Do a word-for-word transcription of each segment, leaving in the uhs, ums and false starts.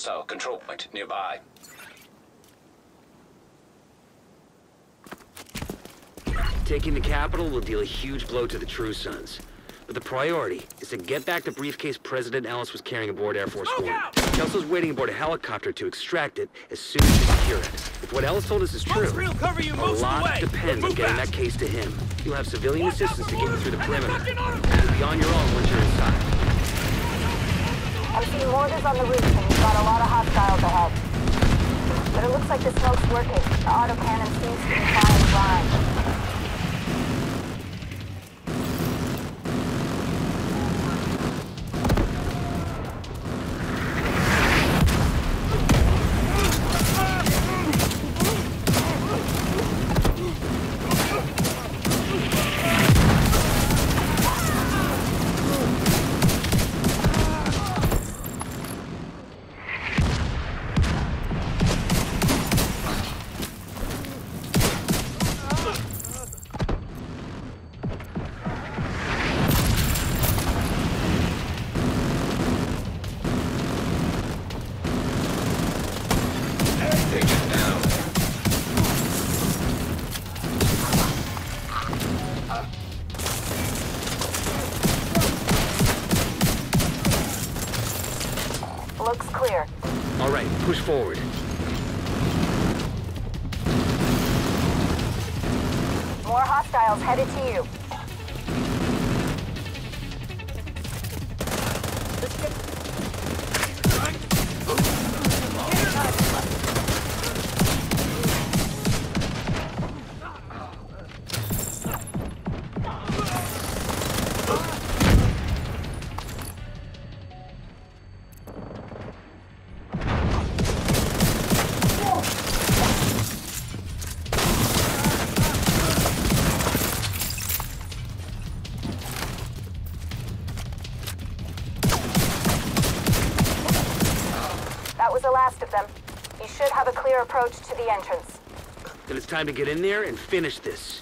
hostile control point nearby. Taking the capital will deal a huge blow to the True Sons. But the priority is to get back the briefcase President Ellis was carrying aboard Air Force One. Kelso's waiting aboard a helicopter to extract it as soon as you secure it. If what Ellis told us is true, a lot depends on getting that case to him. You'll have civilian assistance to get you through the perimeter. You'll be on your own once you're inside. I'm seeing mortars on the roof, and we've got a lot of hostiles ahead. But it looks like the smoke's working. The autocannon seems to be firing blind. Looks clear. All right, push forward. More hostiles headed to you. That was the last of them. You should have a clear approach to the entrance. Then it's time to get in there and finish this.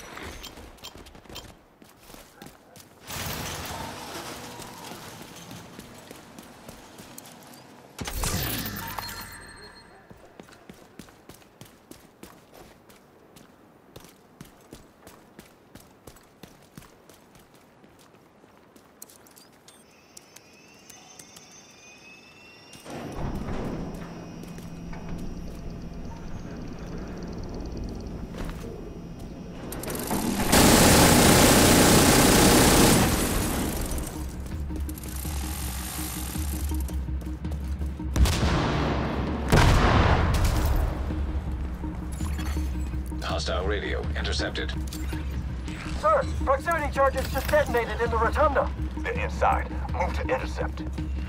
Hostile radio intercepted. Sir, proximity charges just detonated in the rotunda. They're inside. Move to intercept.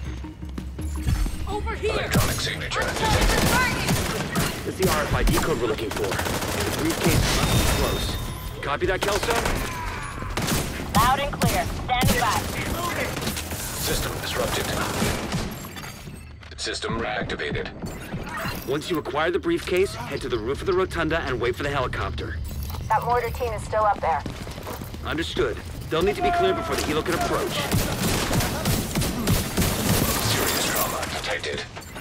Over here! Electronic signature detected. It's the R F I D code we're looking for. The briefcase is close. Copy that, Kelso? Loud and clear. Standing by. System disrupted. System reactivated. Once you acquire the briefcase, head to the roof of the rotunda and wait for the helicopter. That mortar team is still up there. Understood. They'll need to be cleared before the helo can approach. Serious trauma detected.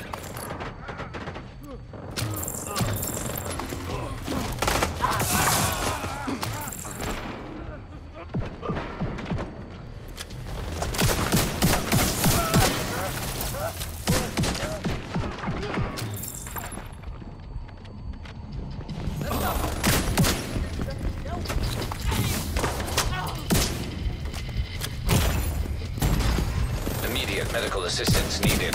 Immediate medical assistance needed.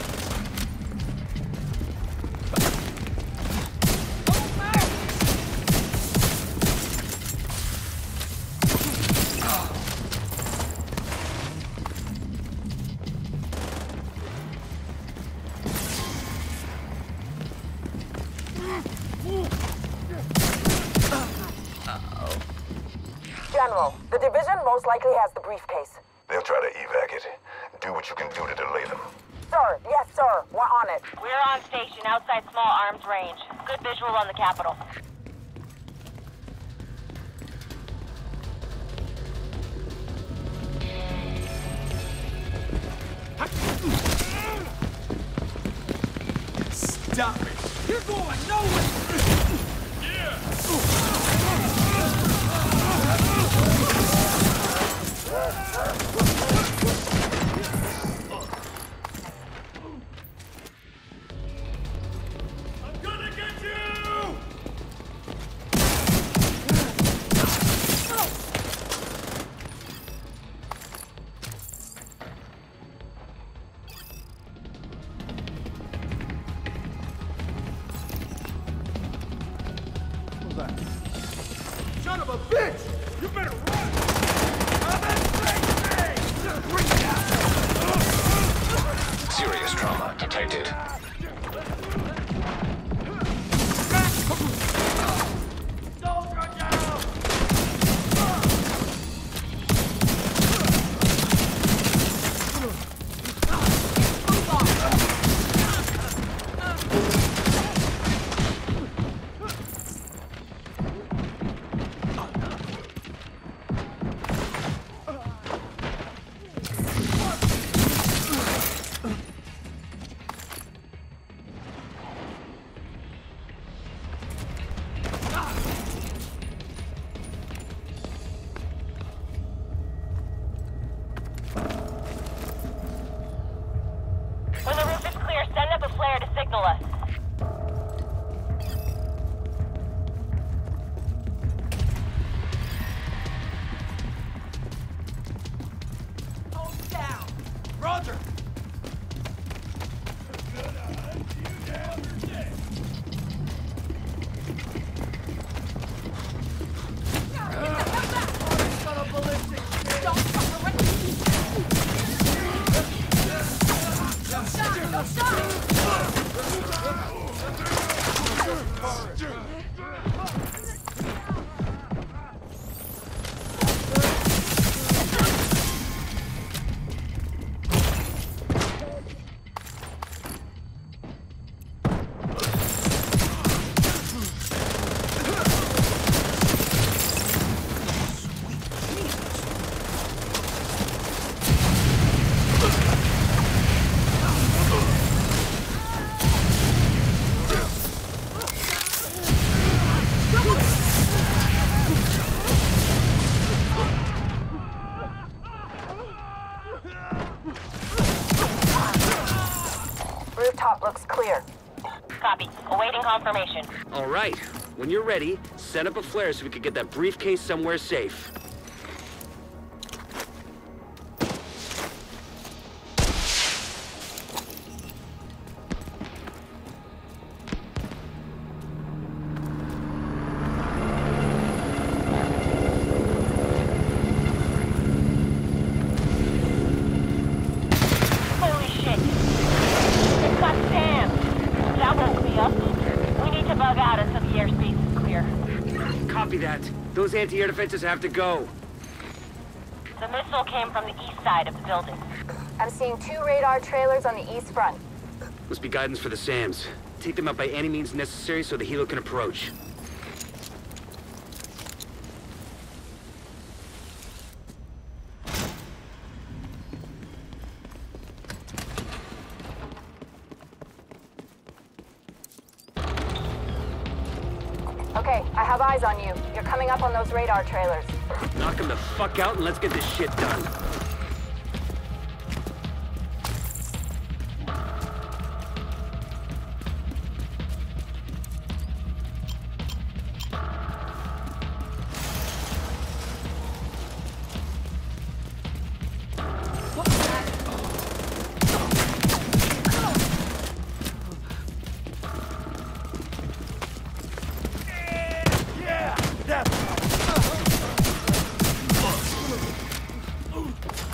General, the division most likely has the briefcase. They'll try to evac it. Do what you can do to delay them. Sir, yes, sir. We're on it. We're on station outside small arms range. Good visual on the capital. stop me. You're going nowhere! I'm gonna get you! Son of a bitch! You better run! Bring it out! Serious trauma detected. Soldier down! When the roof is clear, send up a flare to signal us. Hold down! Roger! Rooftop looks clear. Copy. Awaiting confirmation. All right. When you're ready, set up a flare so we can get that briefcase somewhere safe. Holy shit! It's got Sam! That woke me up. We need to bug out until the airspace is clear. Copy that. Those anti-air defenses have to go. The missile came from the east side of the building. I'm seeing two radar trailers on the east front. Must be guidance for the SAMs. Take them out by any means necessary so the helo can approach. Okay, I have eyes on you. You're coming up on those radar trailers. Knock them the fuck out and let's get this shit done. Yeah! That's...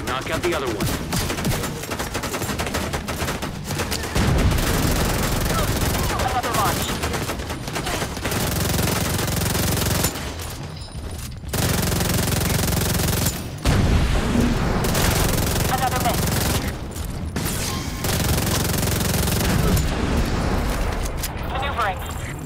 Knock out the other one. Another launch. Another miss. Maneuvering.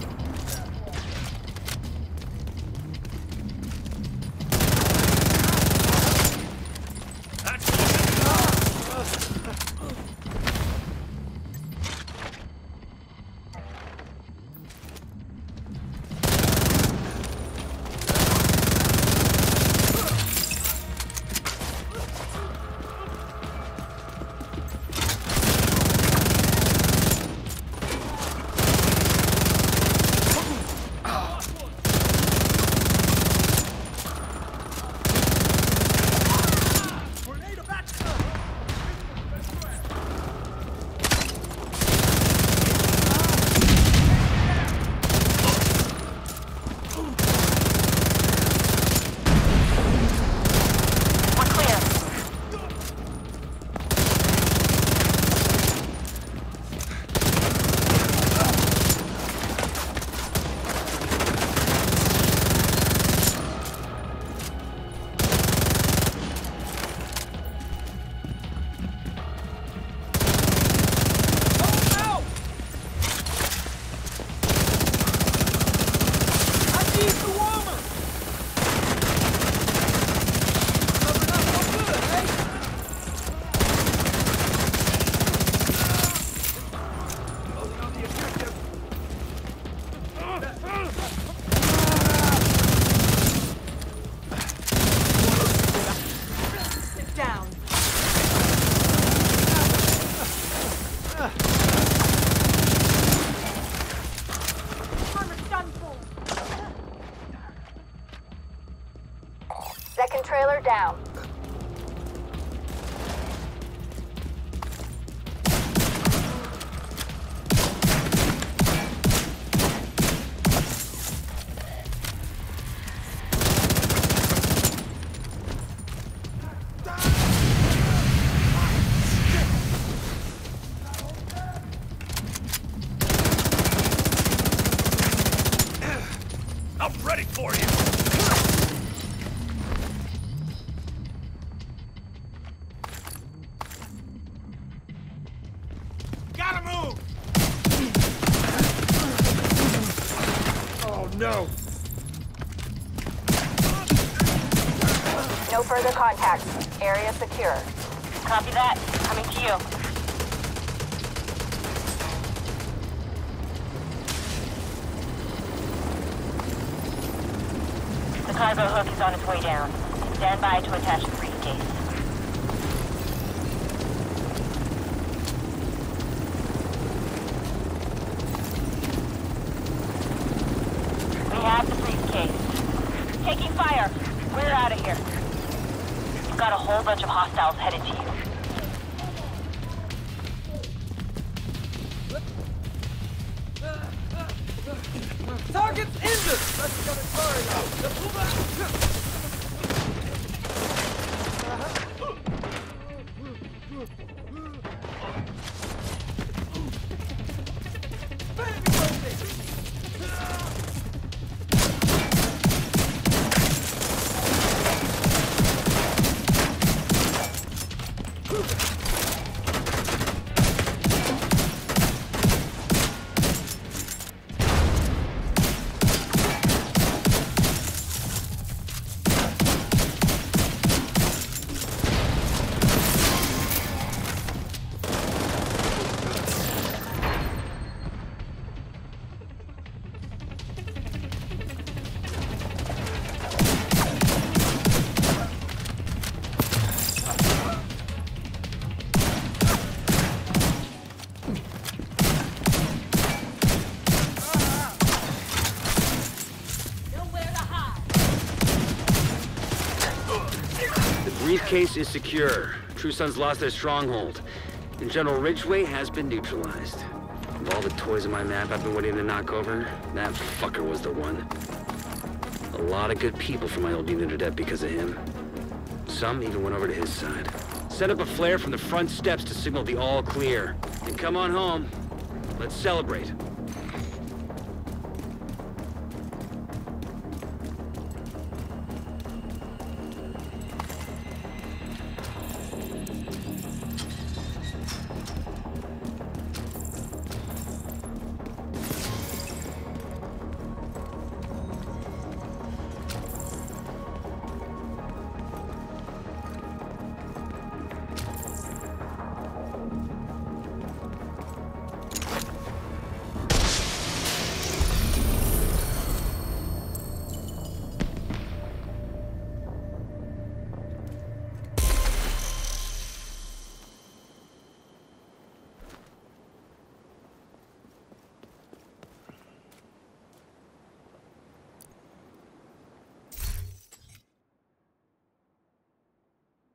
Second trailer down. I'm ready for you! Gotta move! Oh no! No further contacts. Area secure. Copy that. Coming to you. The cargo hook is on its way down. Stand by to attach the briefcase. We have the briefcase. Taking fire. We're out of here. We've got a whole bunch of hostiles headed to you. Target's injured! Let's get it fired out! Pull back! Briefcase is secure. True Sons lost their stronghold, and General Ridgway has been neutralized. Of all the toys on my map I've been waiting to knock over, that fucker was the one. A lot of good people from my old unit are dead because of him. Some even went over to his side. Set up a flare from the front steps to signal the all clear. And come on home. Let's celebrate.